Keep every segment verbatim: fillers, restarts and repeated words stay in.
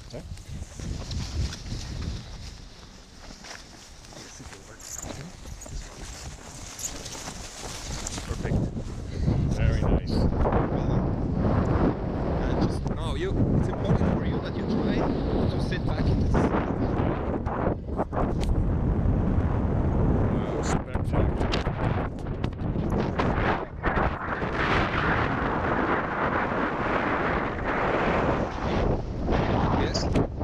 Okay. Perfect. Very nice. And just no, you. It's important for you that you try to sit back in this. Wow, spectacular. Yes.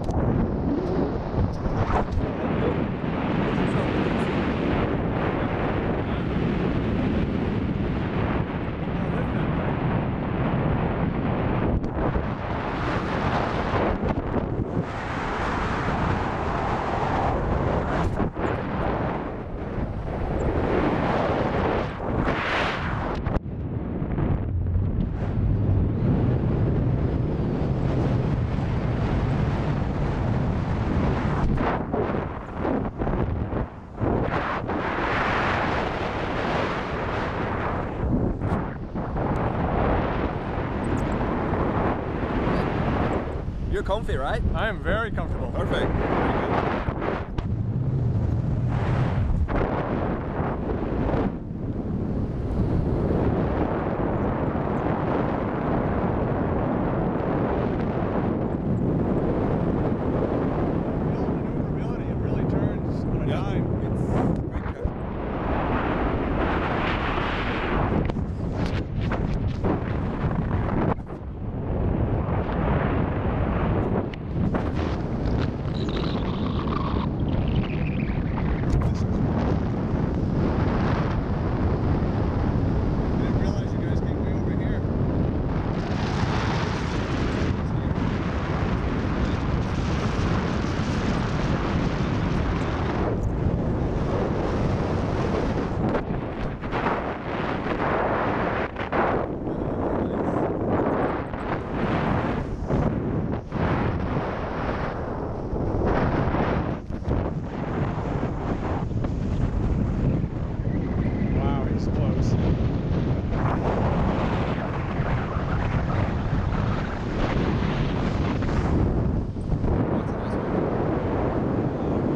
You're comfy, right? I am very comfortable. Perfect. Very good. Maneuverability, it really turns on a Yeah. dime. It's quite good. I didn't realize you guys came way over here. Wow, he's close. That's a nice one.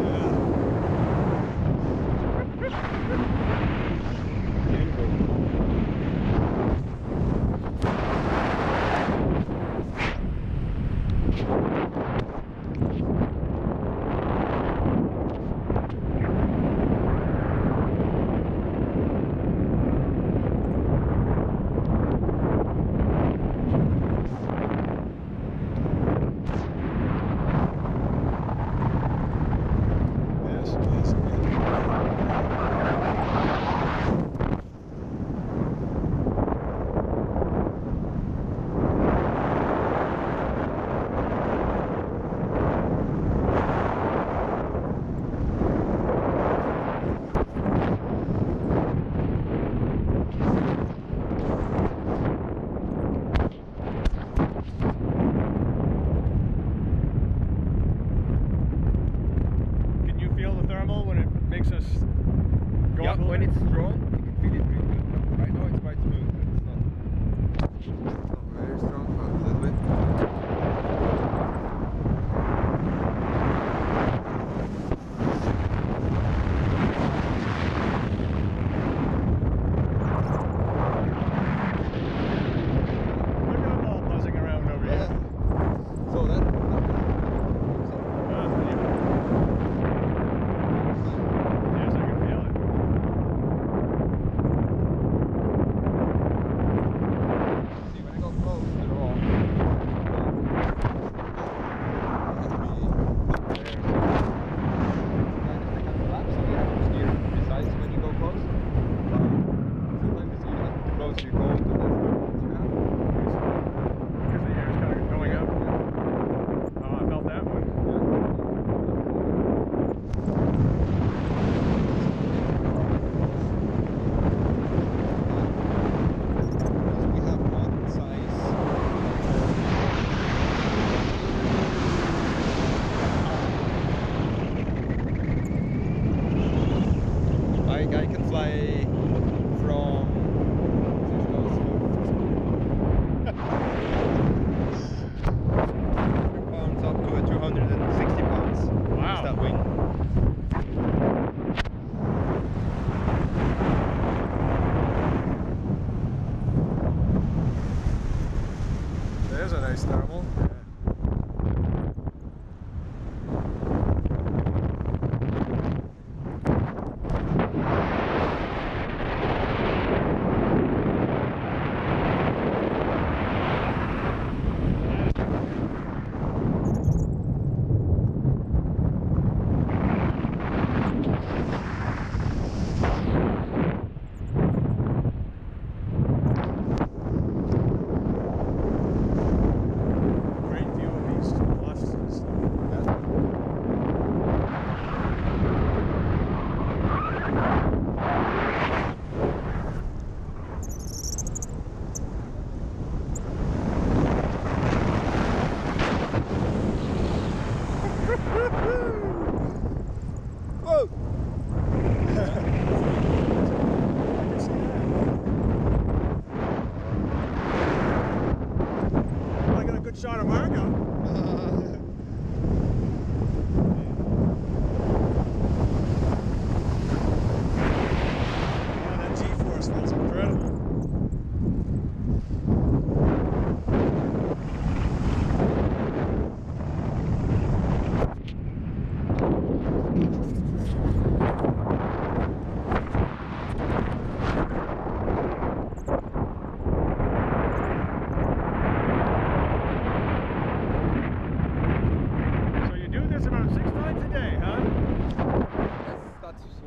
Yes, yes,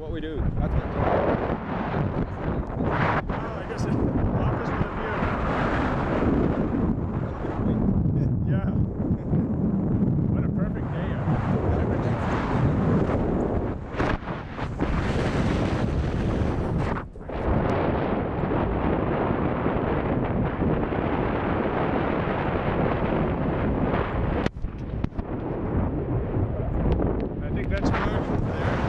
what we do. That's what Oh, I guess it, office with a view. Yeah. What a perfect day out. I think that's good there.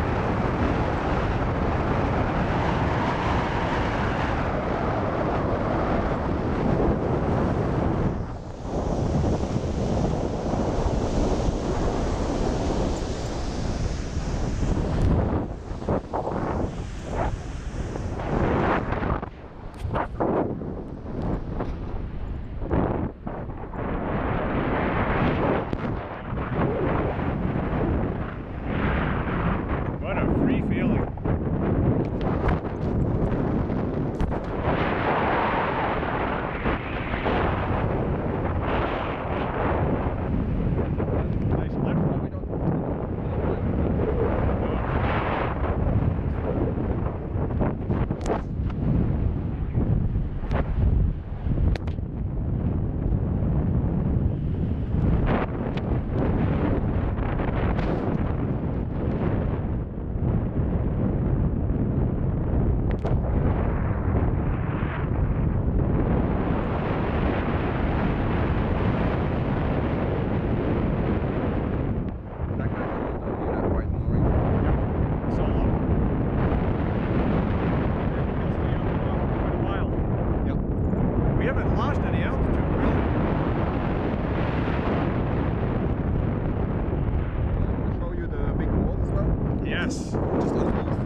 What a free feeling. Nice lift. we don't. That guy's always done do that white mooring. Solo. We'll stay on the off for quite a while. Yep. We haven't lost any altitude, really. I'm gonna show you the big wall as well. Yes. Just underneath.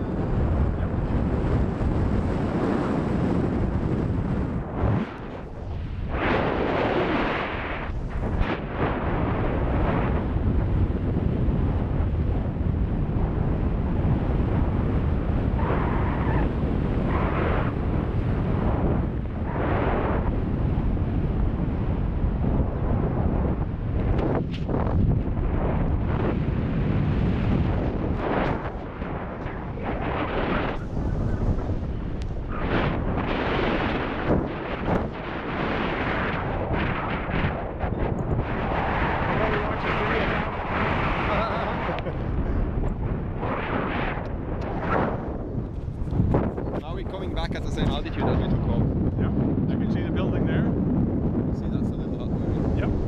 While we watch this video now. Now we're coming back at the same altitude as we took off. Yep. I can see the building there. See, that's a little hut moving. Yep.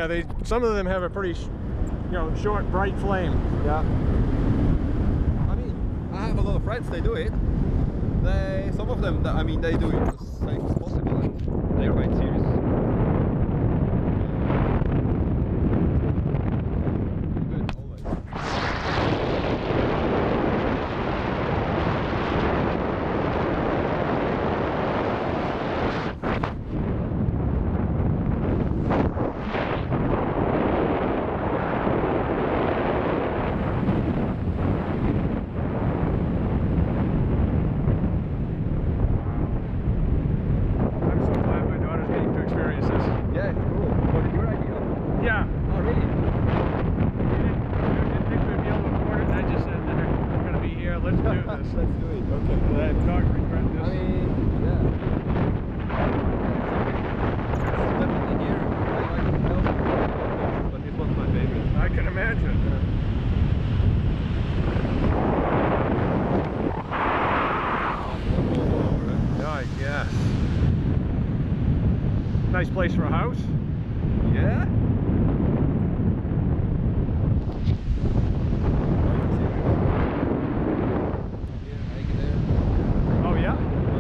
Yeah, they some of them have a pretty, sh you know, short, bright flame. Yeah. I mean, I have a lot of friends. They do it. They, some of them, I mean, they do it as safe as possible, and they're quite serious. Good, always. Yeah, it's cool. Was it your idea? Yeah. Oh, really? We didn't, we didn't think we'd be able to afford it, and I just said, we're going to be here, let's do this. Let's do it. Okay. And I have not regret this. I mean, yeah. It's definitely here. I like it else, but this one's my favorite. I can imagine. Yeah, I guess. Nice place for a house. Yeah? Oh yeah?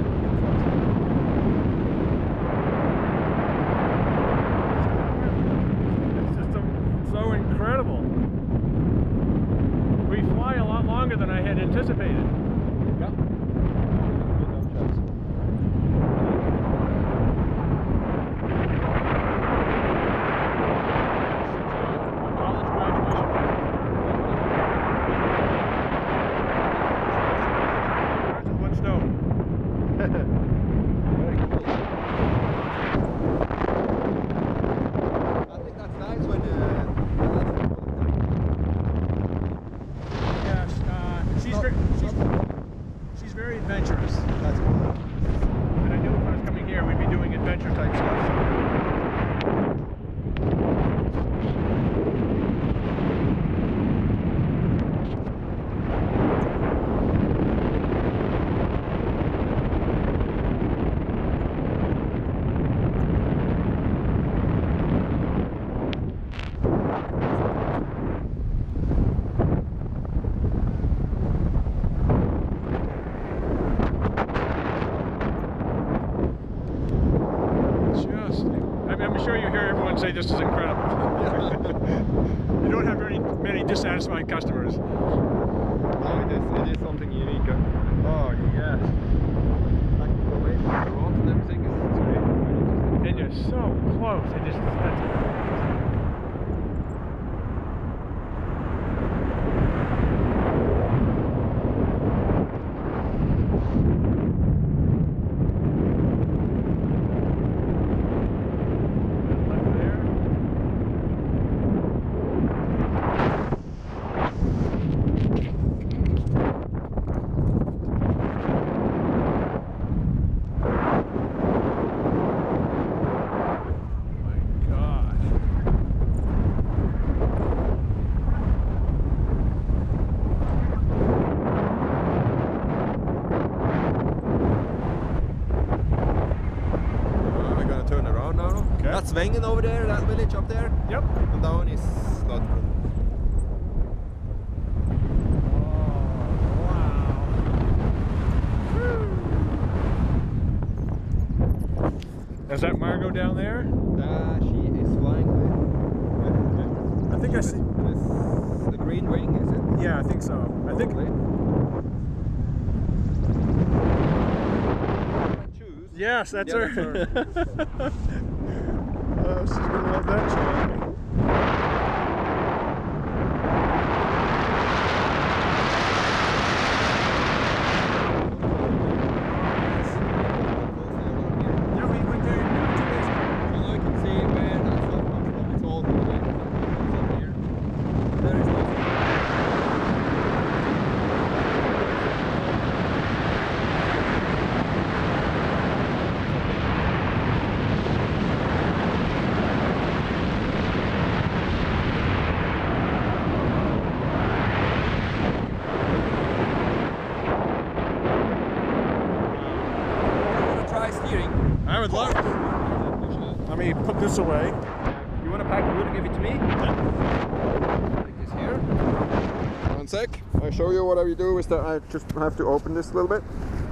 It's just a, so incredible. We fly a lot longer than I had anticipated. Yeah. College graduation. Birds with one stone. Very cool. I think that's nice when uh, Yes, uh, she's, Not- very, she's, not- she's very adventurous. that's cool. And I knew if I was coming here, we'd be doing adventure type stuff. Just, I mean, I'm sure you hear everyone say this is incredible. You don't have very many dissatisfied customers. No, it is, it is something unique. Huh? Oh, yes. Like the way the rocks and everything is it's great. Very interesting. And you're so close. It just, that's, left there. Turn around now. Okay. That's Wengen over there, that village up there. Yep. And down is Slottsbrunn. Oh, wow. Woo. Is that Margot down there? Uh, she is flying with. I think I see. This, the green wing, is it? Yeah, I think so. I think. Probably. Choose. Yes, that's Yeah, her. that's Oh, she's gonna love that shot. Yeah, we went there uh, two days ago. So I can see where that shot comes from. It's all the way from here. There is nothing. I would love. Let me put this away. you want to pack wood, give it to me. Like this here. One sec. I'll show you what I do is that I just have to open this a little bit.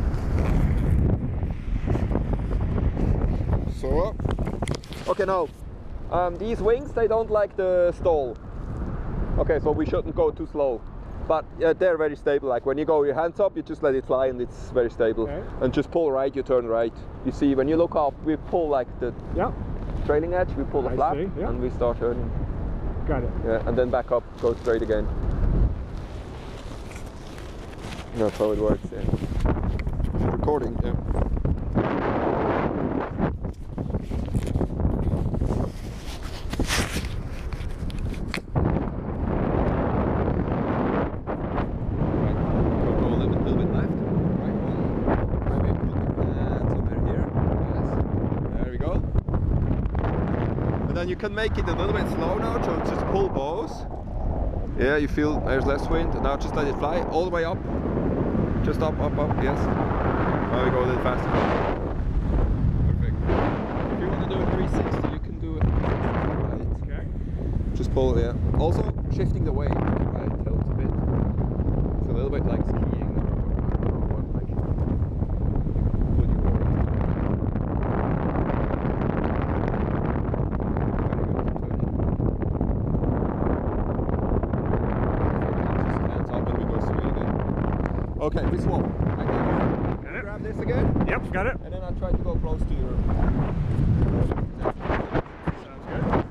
So. Okay, now um, these wings, they don't like the stall. Okay, so we shouldn't go too slow. But uh, they're very stable. Like when you go your hands up, you just let it fly and it's very stable. Okay. And just pull right, you turn right. You see, when you look up, we pull like the Yeah. trailing edge, we pull the I flap, see, yeah. and we start turning. Got it. Yeah, and then back up, go straight again. That's how it works. Yeah. Recording. Yeah. You can make it a little bit slow now, so just pull bows. Yeah, you feel there's less wind. Now just let it fly all the way up. Just up, up, up, yes. Now we go a little faster. Perfect. If you want to do a three sixty, you can do it right. Okay. Just pull, yeah. Also, shifting the weight, right, tilts a bit. It's a little bit like skiing. Okay, we swap. I can Got it. grab this again. Yep, got it. And then I try to go close to your. Sounds good.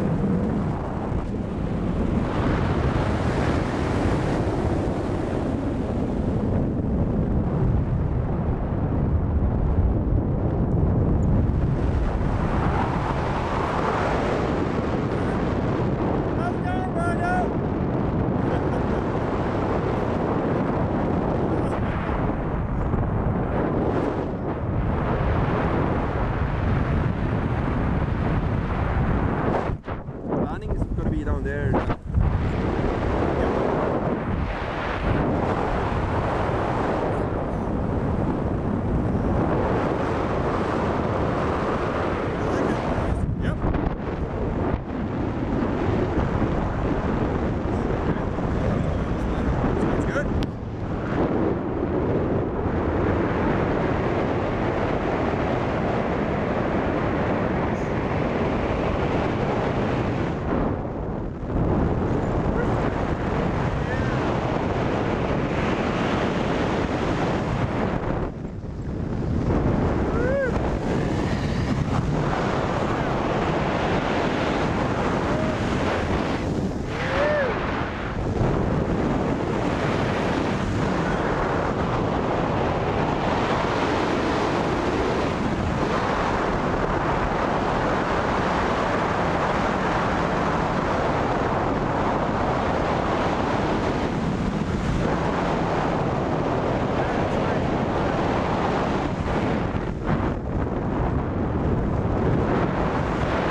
Down there.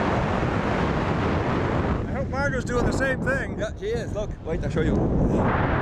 Margot's doing the same thing. Yeah, she is. Look, wait, I'll show you.